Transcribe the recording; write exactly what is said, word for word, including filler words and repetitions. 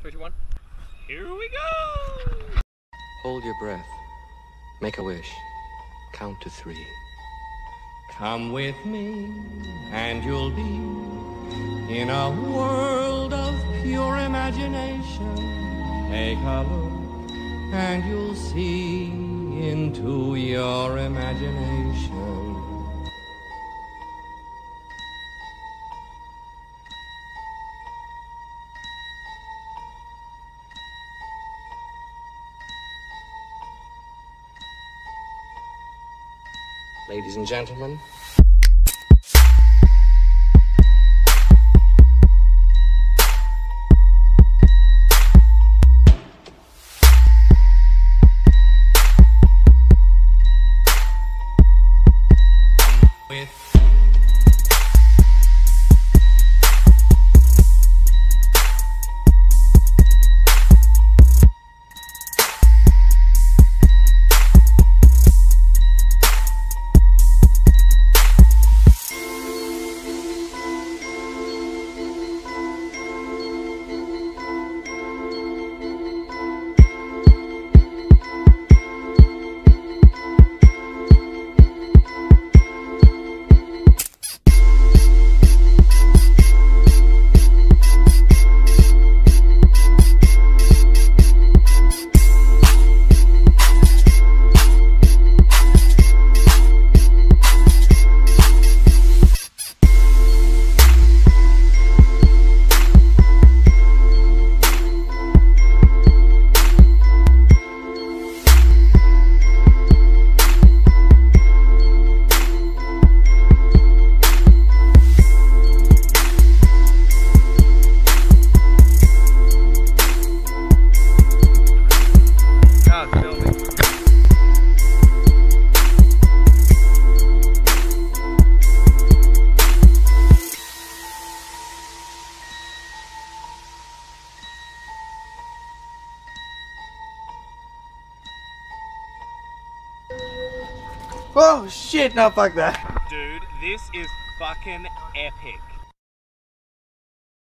Three, two, one. Here we go! Hold your breath. Make a wish. Count to three. Come with me, and you'll be in a world of pure imagination. Take a look, and you'll see into your imagination. Ladies and gentlemen, with Oh shit, no fuck that. Dude, this is fucking epic.